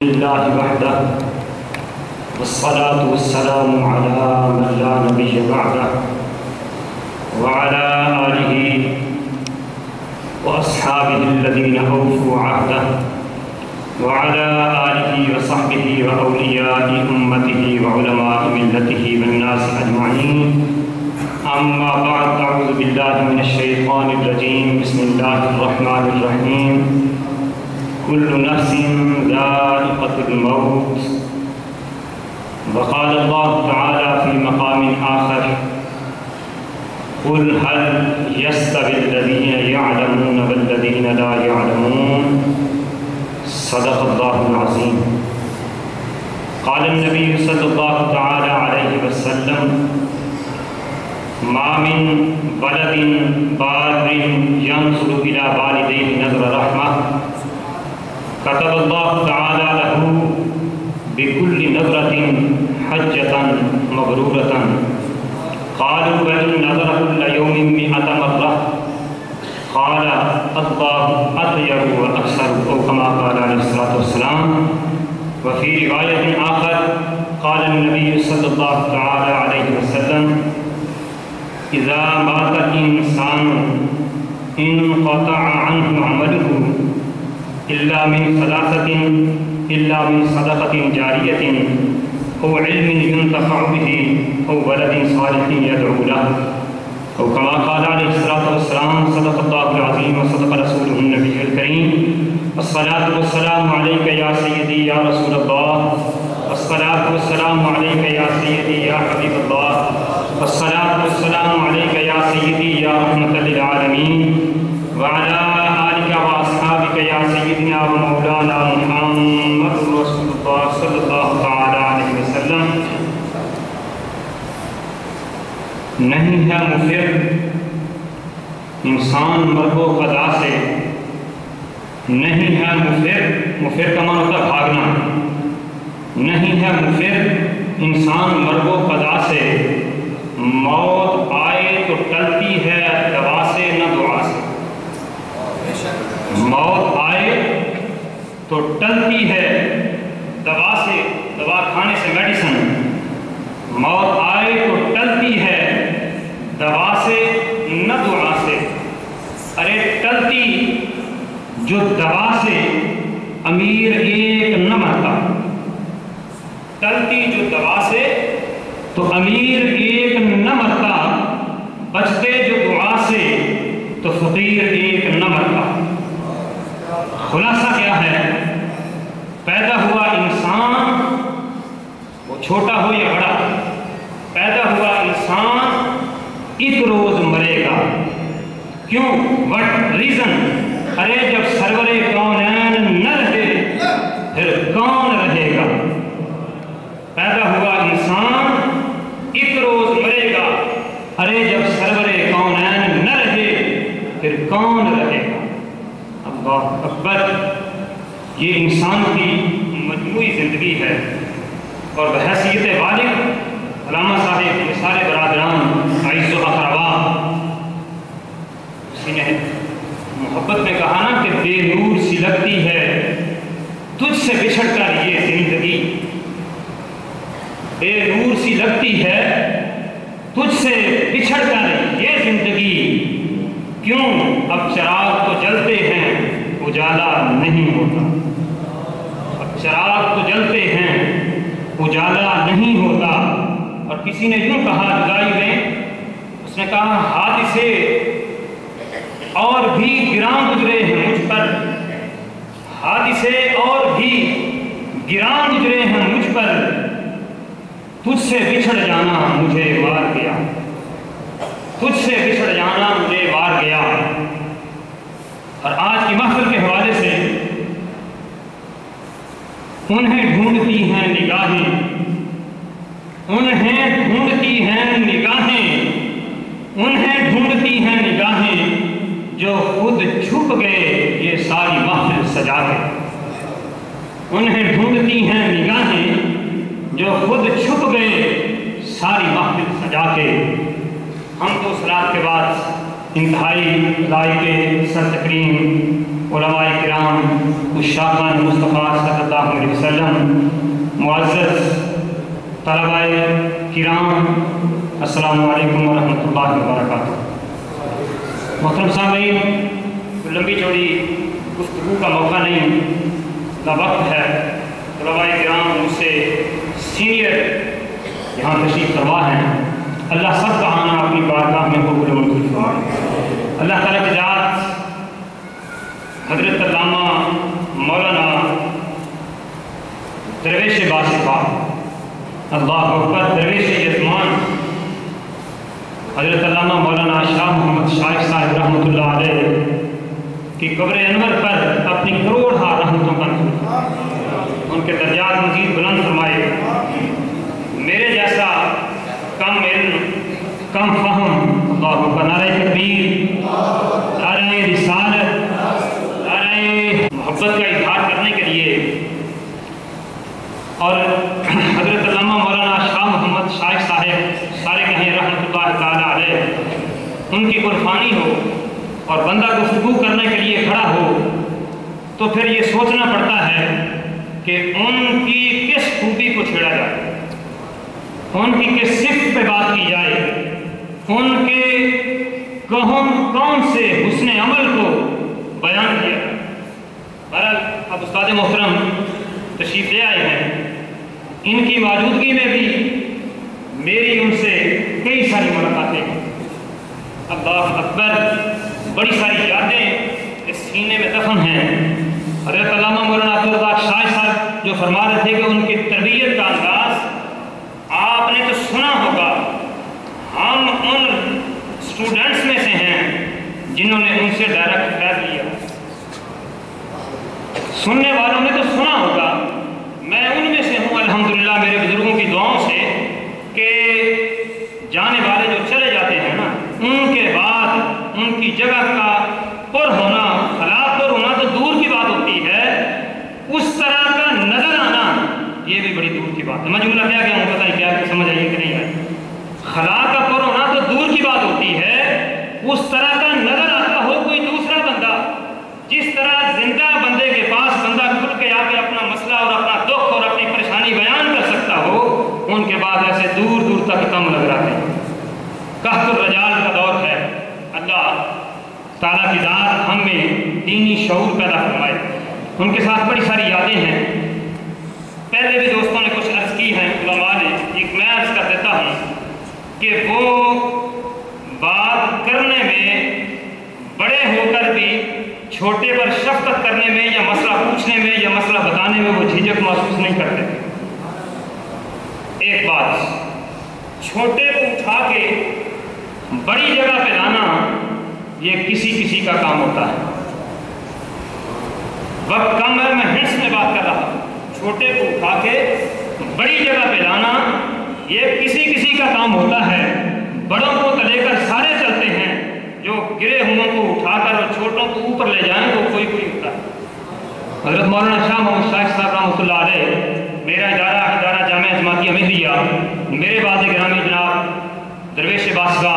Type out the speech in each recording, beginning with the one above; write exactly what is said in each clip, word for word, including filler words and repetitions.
لله وحده والصلاة والسلام على من لا نبي بعده وعلى آله وأصحابه الذين أوفوا عهده وعلى آله وصحبه وأولياء أمته وعلماء ملته والناس أجمعين. أما بعد، أعوذ بالله من الشيطان الرجيم. بسم الله الرحمن الرحيم. كل نفس ذائقة الموت. وقال الله تعالى في مقام آخر: قل هل يستوي الذين يعلمون والذين لا يعلمون. صدق الله العظيم. قال النبي صلى الله تعالى عليه وسلم: ما من ولد بار ينظر إلى والديه نظر رحمة كتب الله تعالى له بكل نظرة حجة مبرورة. قالوا: وإن نظر كل يوم مئة مرة. قال: الله أطيب وأكثر، أو كما قال عليه الصلاة والسلام. وفي رواية آخر قال النبي صلى الله تعالى عليه وسلم: إذا مات الإنسان انقطع عنه عمله إلا من ثلاثة إلا من صدقة جارية أو علم ينتفع به أو ولد صالح يدعو له، أو كما قال عليه الصلاة والسلام. صدق الله العظيم وصدق رسوله النبي الكريم. الصلاة والسلام عليك يا سيدي يا رسول الله. الصلاة والسلام عليك يا سيدي يا حبيب الله. الصلاة والسلام عليك يا سيدي يا رحمة للعالمين، وعلى آلك وأصحابك يا سيدنا ومولانا محمد رسول الله صلی اللہ تعالی علیہ وسلم. نہیں ہے مفر انسان مرگ و قضا سے، نہیں ہے مفر، مفر کا معنی ہوتا ہے بھاگنا. نہیں ہے مفر انسان مرگ و قضا سے، موت آئے تو ٹلتی ہے دوا سے نہ دعا سے. موت آئے تو ٹلتی ہے دوا سے، دوا کھانے سے، میڈیسن. موت آئے تو ٹلتی ہے دوا سے نہ دعا سے. ارے ٹلتی جو دوا سے امیر ایک نہ مرتا. ٹلتی جو دوا سے تو امیر ایک نہ مرتا، بچتے جو دعا سے تو فقیر ایک نہ مرتا. خلاصہ کیا ہے؟ پیدا ہوا انسان، وہ چھوٹا ہو یا بڑا، پیدا ہوا انسان ایک روز مرے گا. کیوں؟ What reason? ارے جب سرور کونین نہ رہے پھر کون رہے گا؟ پیدا ہوا انسان ایک روز مرے گا. ارے جب سرور کونین نہ رہے پھر کون رہے گا؟ اللہ اکبر. یہ انسان کی مجموعی زندگی ہے، اور بحیثیت والد علامہ صاحب یہ سارے برادران عزیز و اقربا، اسی نے محبت میں کہا نا کہ بے نور سی لگتی ہے تجھ سے بچھڑ کر یہ زندگی. بے نور سی لگتی ہے تجھ سے بچھڑ کر یہ زندگی. کیوں؟ اب چراغ تو جلتے ہیں اجالا نہیں ہوتا. اب چراغ تو جلتے ہیں اجالا نہیں ہوتا. اور کسی نے یوں کہا جدائی میں، اس نے کہا حادثے اور بھی گران گزرے ہیں مجھ پر، حادثے اور بھی گران گزرے ہیں مجھ پر، تجھ سے بچھڑ جانا مجھے وار گیا، تجھ سے بچھڑ جانا مجھے وار گیا. اور آج کی محفل کے حوالے سے انہیں ڈھونڈتی ہیں نگاہیں، انہیں ڈھونڈتی ہیں نگاہیں، انہیں ڈھونڈتی ہیں نگاہیں جو خود چھپ گئے یہ ساری محفل سجا کے. انہیں ڈھونڈتی ہیں نگاہیں جو خود چھپ گئے ساری محفل سجا کے. ہم تو صلاۃ کے بعد انتہائی ذائقے سر تکریم علماء کرام، عشاقان مصطفیٰ صلی اللہ علیہ وسلم، معزز طلباء کرام، السلام علیکم ورحمۃ اللہ وبرکاتہ۔ محترم سامعین، لمبی چوڑی گفتگو کا موقع نہیں، نہ وقت ہے۔ طلباء کرام مجھ سے سینئر یہاں تشریف فرما ہیں، اللہ سب کا آنا اپنی بارگاہ میں قبول و منظور فرمائے۔ اللہ تعالیٰ کی ذات حضرت علامہ مولانا درویش باصفا، اللہ اکبر، درویش یزمان حضرت علامہ مولانا شاہ محمد شائخ صاحب رحمۃ اللہ علیہ کی قبر انور پر اپنی کروڑ ہا رحمتوں کا نزول فرمائے، ان کے درجات مزید بلند فرمائے۔ میرے جیسا کم علم، کم فہم، اللہ اکبر، نعرہ تکبیر، نعرہ رسالت، نعرہ محبت کا اظہار کرنے کے لیے اور حضرت علامہ مولانا شاہ محمد شائخ صاحب سارے کہیں رحمۃ اللہ تعالیٰ علیہ ان کی قربانی ہو اور بندہ گفتگو کرنے کے لیے کھڑا ہو تو پھر یہ سوچنا پڑتا ہے کہ ان کی کس خوبی کو چھیڑا جائے، ان کی کس صفت پہ بات کی جائے، ان کے کون کون سے حسن عمل کو بیان کیا۔ بہرحال اب استاد محترم تشریف لے آئے ہیں، ان کی موجودگی میں بھی میری ان سے کئی ساری ملاقاتیں ہیں۔ اللہ اکبر، بڑی ساری یادیں اس سینے میں دفن ہیں۔ حضرت علامہ مولانا عبدالرزاق شاہ صاحب جو فرما رہے تھے کہ ان کی تربیت کا انداز آپ نے تو سنا ہوگا، ہم ان اسٹوڈنٹس میں سے ہیں جنہوں نے ان سے ڈائریکٹ فیض لیا۔ سننے والوں نے تو سنا ہوگا، میں ان میں سے ہوں الحمدللہ، میرے بزرگوں کی دعاؤں سے، کہ جانے والے جو چلے جاتے ہیں نا، ان کے بعد ان کی جگہ کا پر ہونا، خلا پر ہونا تو دور کی بات ہوتی ہے، اس طرح کا نظر آنا یہ بھی بڑی دور کی بات ہے۔ میں جملہ کیا گیا ہوں، بتائیں کیا سمجھ آئیے کہ نہیں آئی؟ خلا کا پر ہونا تو دور کی بات ہوتی ہے، اس طرح کا نظر آتا ہو کوئی دوسرا بندہ، جس طرح زندہ بندے کے پاس بندہ کھل کے آ کے اپنا مسئلہ اور اپنا دکھ اور اپنی پریشانی بیان کر سکتا ہو، ان کے بعد ایسے دور دور تک کم لگ رہا ہے۔ قحط الرجال کا دور ہے۔ اللہ تعالیٰ کی ذات ہم میں دینی شعور پیدا فرمائے۔ ان کے ساتھ بڑی ساری یادیں ہیں، پہلے بھی دوستوں نے کچھ عرض کی ہیں، علماء نے، ایک میں عرض کر دیتا ہوں کہ وہ بات کرنے میں بڑے ہو کر بھی چھوٹے پر شفقت کرنے میں یا مسئلہ پوچھنے میں یا مسئلہ بتانے میں وہ جھجک محسوس نہیں کرتے۔ ایک بات، چھوٹے کو اٹھا کے بڑی جگہ پہ لانا یہ کسی کسی کا کام ہوتا ہے۔ وقت کم ہے، میں ہنٹس میں بات کر رہا ہوں۔ چھوٹے کو اٹھا کے بڑی جگہ پہ لانا یہ کسی کسی کا کام ہوتا ہے۔ بڑوں کو تو لے کر سارے چلتے ہیں، جو گرے ہوئوں کو اٹھا کر اور چھوٹوں کو اوپر لے جائیں وہ کوئی کوئی ہوتا ہے۔ حضرت مولانا شاہ محمد شائخ صاحب رحمۃ اللہ علیہ، میرا ادارہ ادارہ جامعہ جماعتیہ مہریہ، میرے بعد گرامی جناب درویش باصفا،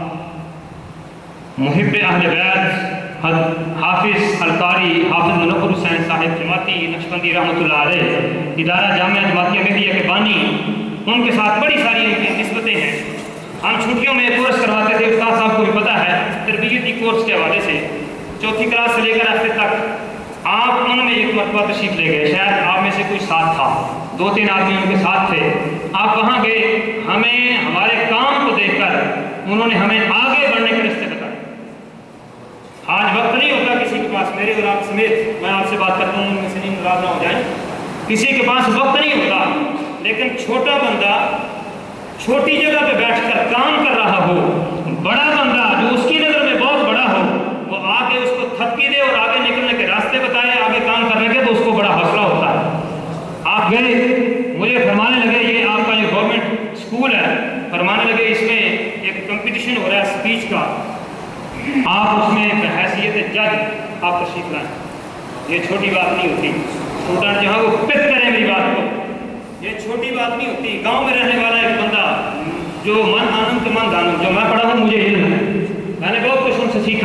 محب اہل بیت، حافظ القاری حافظ منور حسین صاحب جماعتی نقشبندی رحمۃ اللہ علیہ، ادارہ جامعہ جماعتیہ مہریہ کے بانی، ان کے ساتھ بڑی ساری ان کی نسبتیں ہیں۔ ہم چھٹیوں میں کورس کرواتے تھے، استاد صاحب کو بھی پتہ ہے، تربیتی کورس کے حوالے سے چوتھی کلاس سے لے کر ہفتے تک آپ ان میں ایک مرتبہ تشریف لے گئے، شاید آپ میں سے کوئی ساتھ تھا، دو تین آدمی ان کے ساتھ تھے۔ آپ وہاں گئے، ہمیں ہمارے کام کو دیکھ کر انہوں نے ہمیں آگے بڑھنے کے راستے بتائے۔ آج وقت نہیں ہوتا کسی کے پاس، میرے اور آپ سمیت، میں آپ سے بات کرتا ہوں، ان میں سے نہیں ناراض نہ ہو جائیں، کسی کے پاس وقت نہیں ہوتا، لیکن چھوٹا بندہ چھوٹی جگہ پہ بیٹھ کر کام کر رہا ہو، بڑا بندہ جو اس کی نظر میں بہت بڑا ہو، وہ آ کے اس کو تھپکی دے اور آگے نکلنے کے راستے بتائے، آگے کام کرنے کے، تو اس کو بڑا حوصلہ ہوتا ہے۔ آپ گئے، مجھے فرمانے لگے یہ آپ کا جو گورنمنٹ اسکول ہے، فرمانے لگے اس میں ایک کمپٹیشن ہو رہا ہے اسپیچ کا، آپ اس میں بحیثیت جج آپ تشریف لائیں۔ یہ چھوٹی بات نہیں ہوتی، اسٹوڈنٹ جو ہے وہ پک کریں میری بات کو، یہ چھوٹی بات نہیں ہوتی۔ گاؤں میں رہنے والا ایک بندہ جو من آنم کے من دانم، جو میں پڑھا ہوں مجھے علم ہے، میں نے بہت کچھ ان سے سیکھا،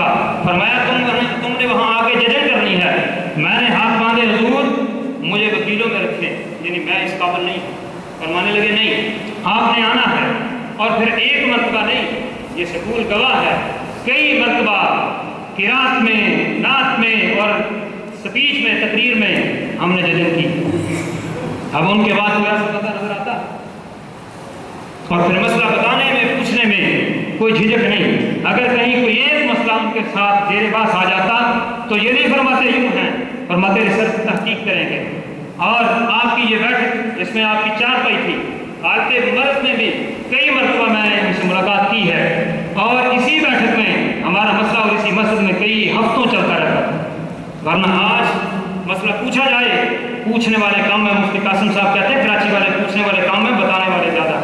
فرمایا تم تم نے وہاں آ کے ججن کرنی ہے. میں نے ہاتھ باندھے حضور مجھے وکیلوں میں رکھے، یعنی میں اس قابل نہیں. فرمانے لگے نہیں آپ نے آنا ہے. اور پھر ایک مرتبہ نہیں، یہ سکول گواہ ہے، کئی مرتبہ قرات میں، نعت میں اور سپیچ میں، تقریر میں ہم نے ججن کی. اب ان کے بعد کوئی ایسا پتہ نظر آتا اور پھر مسئلہ بتانے میں، پوچھنے میں کوئی جھجک نہیں. اگر کہیں کوئی ایک مسئلہ ان کے ساتھ زیر باس آ جاتا تو یہ نہیں فرماتے یوں ہیں، فرماتے ریسرچ تحقیق کریں گے. اور آپ کی یہ بیٹھک جس میں آپ کی چار پائی تھی، حالت مرض میں بھی کئی مرتبہ میں نے ان سے ملاقات کی ہے، اور اسی بیٹھک میں ہمارا مسئلہ اور اسی مسجد میں کئی ہفتوں چلتا رہتا. ورنہ آج مسئلہ پوچھا جائے، پوچھنے والے کام میں، مفتی قاسم صاحب کہتے ہیں کراچی والے پوچھنے والے کام میں، بتانے والے زیادہ.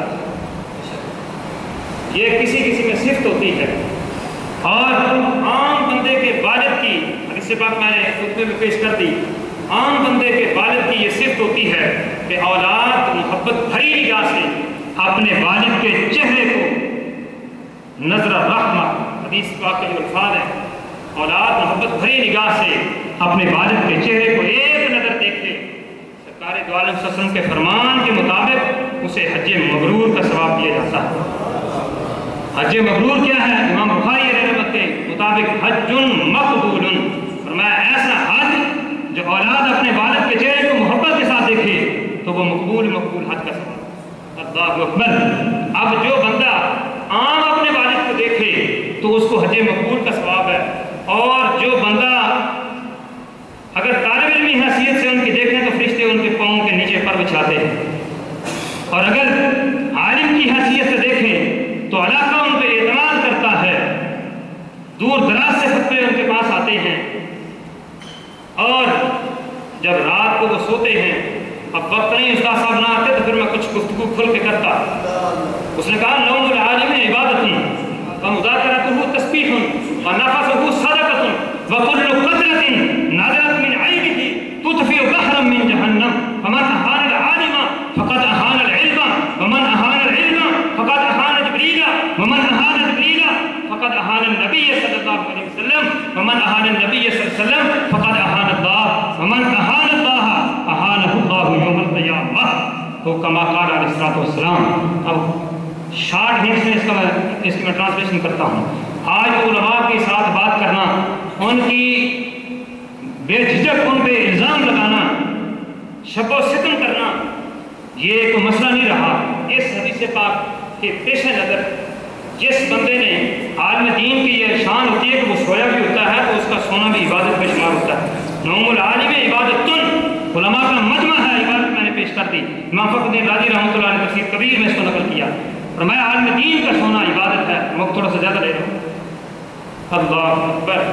یہ کسی کسی میں صفت ہوتی ہے. اور عام بندے کے والد کی حدیث پاک میں نے خطبے میں پیش کر دی، عام بندے کے والد کی یہ صفت ہوتی ہے کہ اولاد محبت بھری نگاہ سے اپنے والد کے چہرے کو نظر رحمت، حدیث پاک کے جو الفاظ ہیں، اولاد محبت بھری نگاہ سے اپنے والد کے چہرے کو ایک نظر دیکھے. سرکار دو عالم صلی اللہ علیہ وسلم کے فرمان کے مطابق اسے حج مبرور کا ثواب دیا جاتا ہے. حج مبرور کیا ہے؟ امام بخاری رحمۃ کے مطابق حج مقبول، فرمایا ایسا حج جو اولاد اپنے والد کے چہرے کو محبت کے ساتھ دیکھے تو وہ مقبول مقبول حج کا ثواب. اللہ اکبر. اب جو بندہ عام اپنے والد کو دیکھے تو اس کو حج مقبول کا ثواب ہے، اور جو بندہ اگر طالب علمی حیثیت سے ان کی دیکھیں تو فرشتے ان کے پاؤں کے نیچے پر بچھاتے ہیں، اور اگر عالم کی حیثیت سے دیکھیں تو علاقہ ان پہ اعتماد کرتا ہے، دور دراز سے خطبے ان کے پاس آتے ہیں. اور جب رات کو وہ سوتے ہیں، اب وقت نہیں استاد صاحب نہ آتے تو پھر میں کچھ گفتگو کھل کے کرتا. اس نے کہا نوم العالم عبادت ومذاکرتہ تسبیح ونفثہ صدقۃ وکل قطرۃ نزلت من عینہ تطفئ بحرا من جہنم فمن اہان العالم فقد اہان العلم ومن اہان العلم فقد اہان جبریل ومن اہان جبریل فقد اہان النبی صلی اللہ علیہ وسلم ومن اہان النبی صلی اللہ علیہ وسلم فقد اہان اللہ ومن اہان اللہ اہانہ اللہ یوم القیامہ. تو کما قال علیہ الصلوۃ والسلام. اب شارٹ ہنٹس میں اس کا اس کی میں ٹرانسلیشن کرتا ہوں. آج علماء کے ساتھ بات کرنا، ان کی بے جھجک ان پہ الزام لگانا، شب و ستم کرنا، یہ کوئی مسئلہ نہیں رہا. اس حدیث پاک کے پیش نظر جس بندے نے عالم دین کی یہ شان ہوتی ہے کہ وہ سویا بھی ہوتا ہے تو اس کا سونا بھی عبادت میں شمار ہوتا ہے. نوم العالم عبادت، علماء کا مجمع ہے عبادت. میں نے پیش کر دی، امام فخر الدین رازی رحمۃ اللہ علیہ تفسیر کبیر میں اس کو نقل کیا. اور میں عالم دین کا سونا عبادت ہے. وقت تھوڑا سا زیادہ لے رہا ہوں. اللہ اکبر.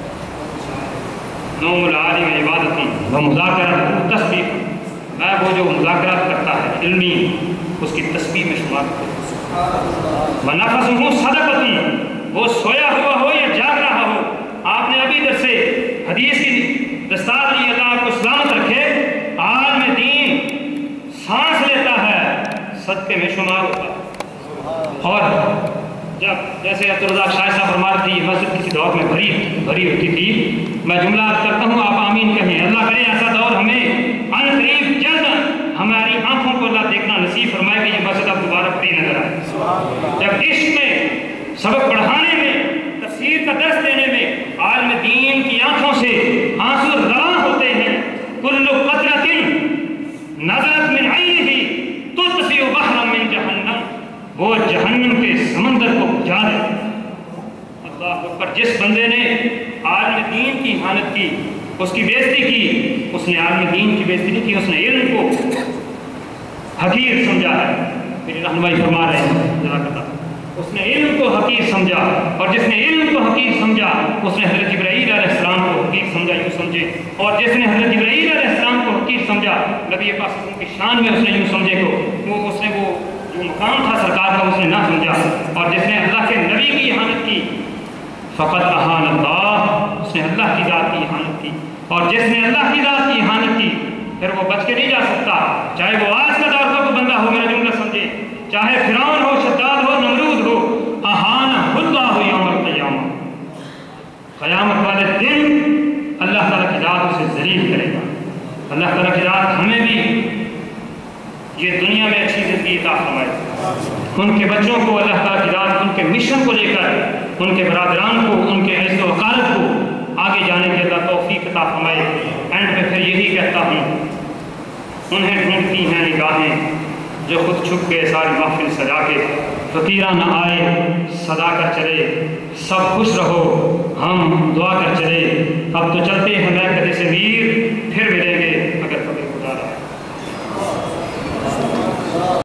نوم العالم عبادت و مذاکرات تسبیح، میں وہ جو مذاکرات کرتا ہے علمی اس کی تسبیح میں شمار کرتا. ونفثہ صدقۃ، وہ سویا ہوا ہو یا جاگ رہا ہو. آپ نے ابھی ادھر سے حدیث کی دستار لی، اللہ آپ کو سلامت رکھے. عالم دین سانس لیتا ہے صدقے میں شمار ہوتا ہے. اور جب جیسے عبدالرزاق شاہ صاحب فرما رہی تھی، مسجد کسی دور میں بھری بھری ہوتی تھی. میں جملہ کرتا ہوں، آپ آمین کہیں. اللہ کرے ایسا دور ہمیں ان قریب جلد ہماری آنکھوں کو اللہ دیکھنا نصیب فرمائے کہ یہ مسجد اب دوبارہ پھری نظر آئے. جب عشق میں، سبق پڑھانے میں، تفسیر کا درس دینے میں عالم دین کی آنکھوں سے آنسو رواں ہوتے ہیں. کل قطرۃ نزلت من عینہ تطفئ بحرا من جہنم، وہ جہنم کے سمندر کو بجھا دے. اللہ اکبر. جس بندے نے عالم دین کی اہانت کی، اس کی بےزتی کی، اس نے عالم دین کی بےزتی نہیں کی، اس نے علم کو حقیر سمجھا ہے. میری رہنمائی فرما رہے ہیں ذرا کرتا. اس نے علم کو حقیر سمجھا، اور جس نے علم کو حقیر سمجھا اس نے حضرت جبرائیل علیہ السلام کو حقیر سمجھا. یوں سمجھے. اور جس نے حضرت جبرائیل علیہ السلام کو حقیر سمجھا، نبی پاک کی شان میں اس نے یوں سمجھے کو وہ اس نے وہ جو مقام تھا سرکار کا اس نے نہ سمجھا. اور جس نے اللہ کے نبی کی اہانت کی فقط اہان اللہ، اس نے اللہ کی ذات کی اہانت کی. اور جس نے اللہ کی ذات کی اہانت کی پھر وہ بچ کے نہیں جا سکتا، چاہے وہ آج کا دور کا کوئی بندہ ہو. میرا جملہ سمجھے، چاہے فرعون ہو، شداد ہو، نمرود ہو، اہان اللہ یوم القیامہ. دن اللہ تعالیٰ کی ذات اسے ذلیل کرے گا۔ اللہ تعالیٰ کی ذات ہمیں بھی یہ دنیا میں اچھی زندگی عطا فرمائے، ان کے بچوں کو اللہ تعالیٰ کی ذات ان کے مشن کو لے کر ان کے برادران کو، ان کے عزت و وقارت کو آگے جانے کی اللہ توفیق عطا فرمائے۔ اینڈ پہ پھر یہی کہتا ہوں، انہیں ڈھونڈتی ہیں نگاہیں جو خود چھپ کے ساری محفل سجا کے، فقیرہ نہ آئے صدا کر چلے، سب خوش رہو ہم دعا کر چلے، اب تو چلتے ہیں میں کدے سے ویر، پھر ملیں گے